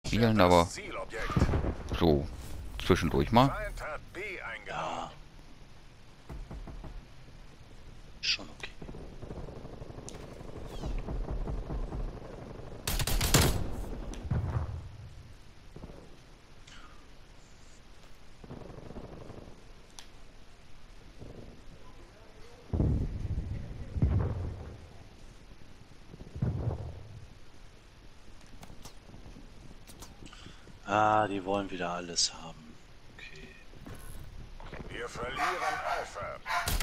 spielen, aber so zwischendurch mal. Feind hat B eingenommen. Ja. Schon okay. Ah, die wollen wieder alles haben. Okay. Wir verlieren Alpha.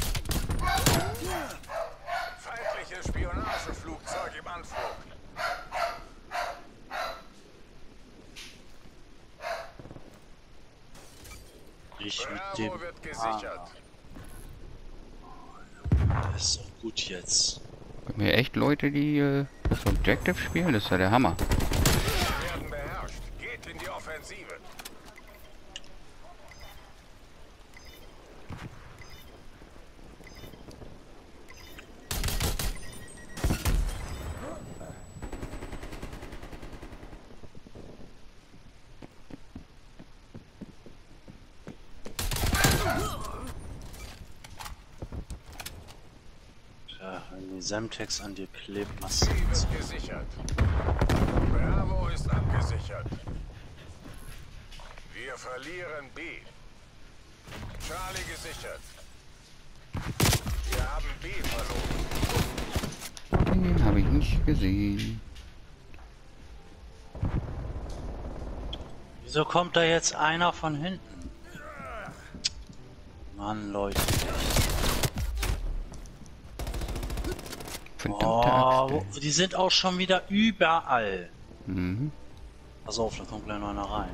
Feindliches Spionageflugzeug im Anflug. Ich mit Bravo dem. wird gesichert. Das ist doch gut jetzt. Bei mir echt Leute, die das Objective spielen, das ist ja der Hammer. Wir werden beherrscht. Geht in die Offensive. Ja, wenn die Semtex an dir klebt, machst du B nichts. wird gesichert. Bravo ist abgesichert. Wir verlieren B. Charlie gesichert. Wir haben B verloren. Den habe ich nicht gesehen. Wieso kommt da jetzt einer von hinten? Mann, Leute. Verdammte Oh, Axt. die sind auch schon wieder überall. Mhm. Pass auf, da kommt gleich noch einer rein.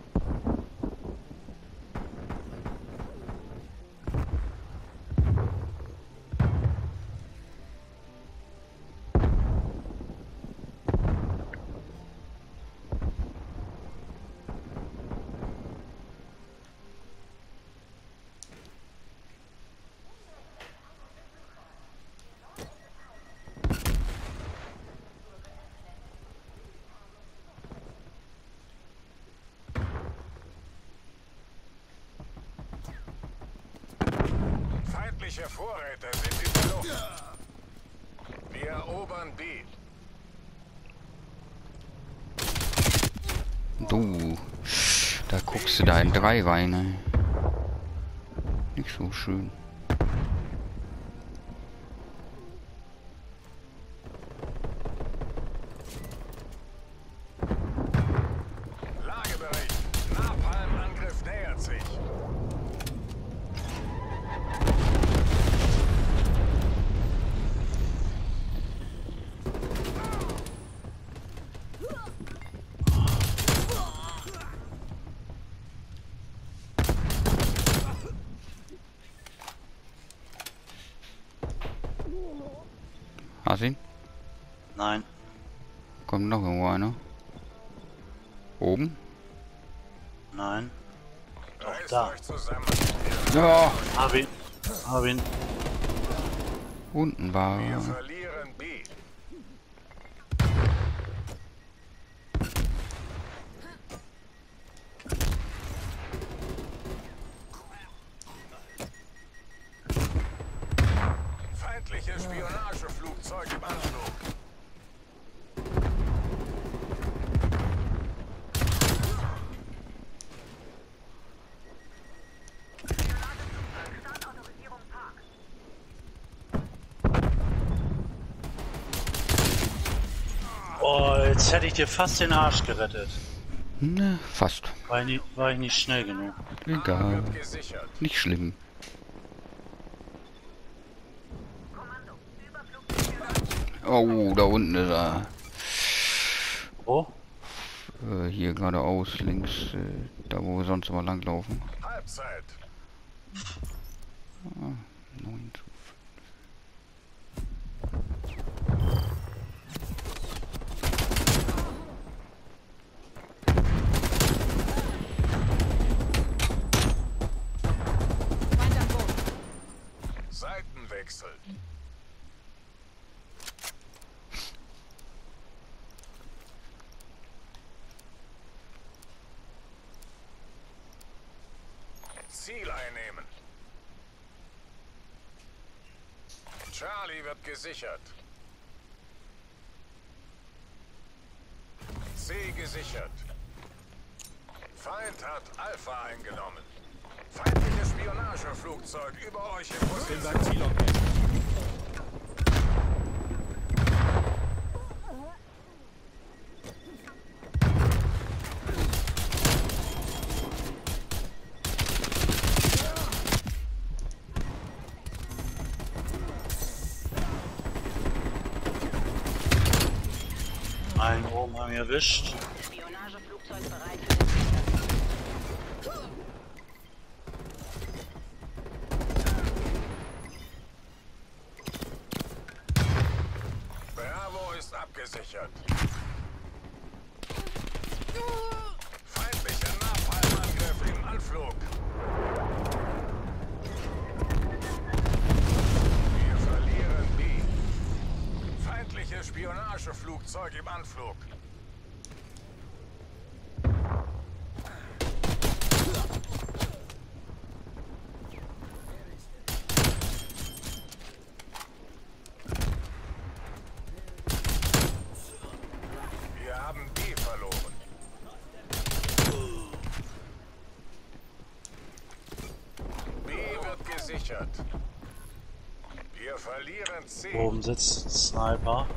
Feindliche Vorräte sind in der Luft. Wir erobern B. Du, da guckst du da in 3 rein. Ey. Nicht so schön. Lagebericht. Napalm-Angriff nähert sich. Hast ihn? Nein, Kommt noch irgendwo einer. Oben? nein. Reißt da. euch zusammen. Ja. Hab ihn. Hab ihn. Unten war Wir er. verlieren B. Feindliches Spionageflugzeug im Anflug. Oh, jetzt hätte ich dir fast den Arsch gerettet. Na, fast. War ich nicht schnell genug. A Egal. wird gesichert. Nicht schlimm. Oh, da unten ist er. Oh, Hier geradeaus, links, da wo wir sonst immer langlaufen. Halbzeit. 9 zu Seitenwechsel. Ziel einnehmen. Charlie wird gesichert. C gesichert. Feind hat Alpha eingenommen. Feindliches Spionageflugzeug über euch in Position. Einen oben haben wir erwischt. Spionageflugzeug bereit für den Einsatz. Bravo ist abgesichert. Feindlicher Napalmangriff im Anflug. Wir verlieren B. Feindliches Spionageflugzeug im Anflug. Wir haben B verloren. B wird gesichert. Wir verlieren C. Oben sitzt ein Sniper.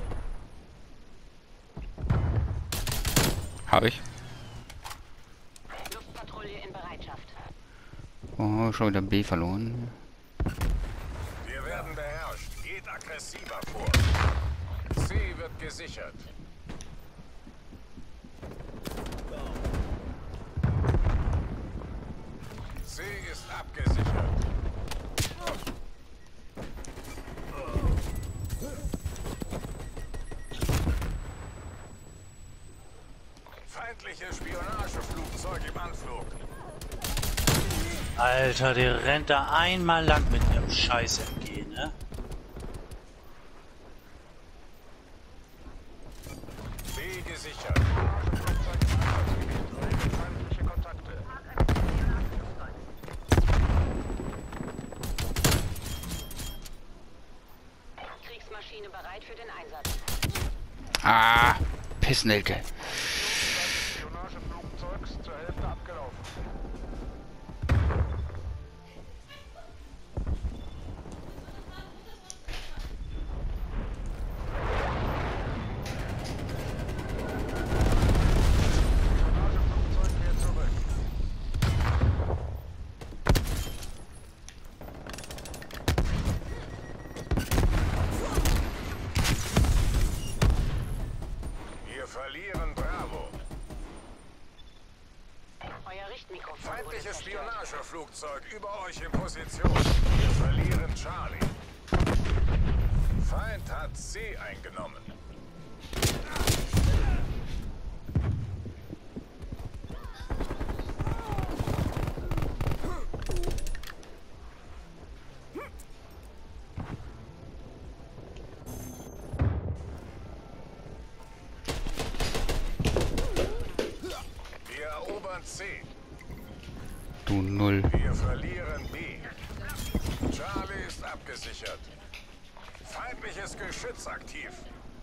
Habe ich. Luftpatrouille in Bereitschaft. Oh, schon wieder B verloren. Wir werden beherrscht. Geht aggressiver vor. C wird gesichert. C ist abgesichert. Feindliches Spionageflugzeug im Anflug. Alter, der rennt da einmal lang mit ihrem Scheiß MG, ne? B gesichert. Feindliche Kontakte. Kriegsmaschine bereit für den Einsatz. Ah, Pissnelke. Spionageflugzeugs zur Hälfte abgelaufen. Spionageflugzeug kehrt zurück. Wir verlieren Bravo. Euer Richtmikrofon wurde Feindliches zerstört. Spionageflugzeug über euch in Position. Wir verlieren Charlie. Feind hat C eingenommen. Wir erobern C. Du Null. Wir verlieren B. Charlie ist abgesichert. Feindliches Geschütz aktiv.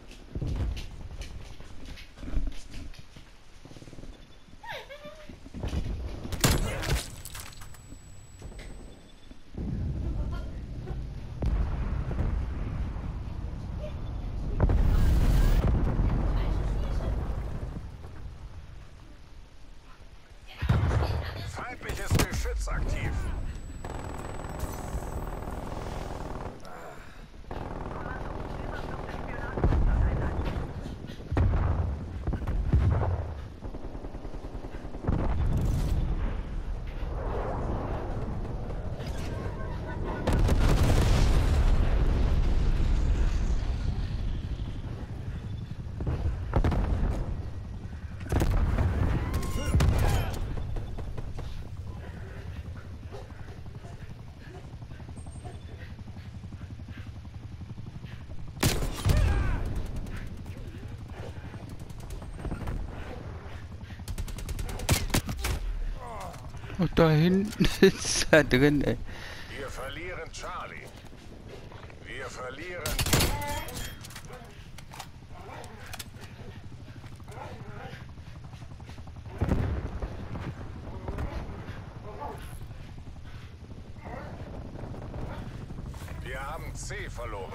Feindliches Geschütz aktiv. Und da hinten ist er drin, ey. Wir verlieren Charlie. Wir verlieren. Wir haben C verloren.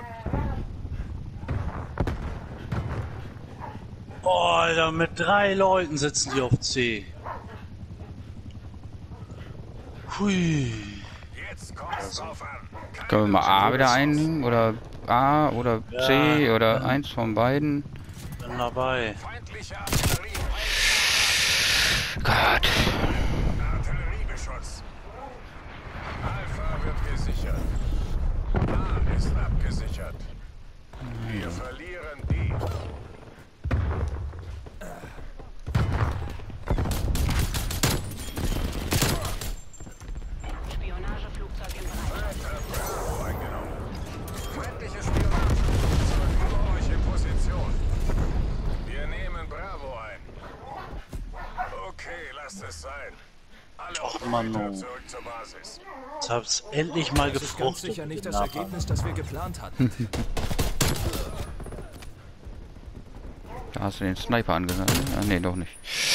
Oh, Alter, mit 3 Leuten sitzen die auf C. Hui. Jetzt kommt's drauf an. Können wir mal A wieder einnehmen? Oder A oder C Ja. oder eins von beiden? Bin dabei. Feindliche Artillerie. Gott. Artilleriebeschuss. Alpha wird gesichert. A ist abgesichert. Wir verlieren B. Spionageflugzeug in Bereitschaft. Bravo eingenommen. Feindliche Spionageflugzeug über euch in Position. Wir nehmen Bravo ein. Okay, lasst es sein. Alle Och, Mann, Operator oh. zurück zur Basis. Jetzt hab's endlich mal Das ist ganz gefruchtet. sicher nicht mit das dem Nachhaken. Ergebnis, das wir geplant hatten. Da hast du den Sniper angesagt. Ne? Ah, nee, doch nicht.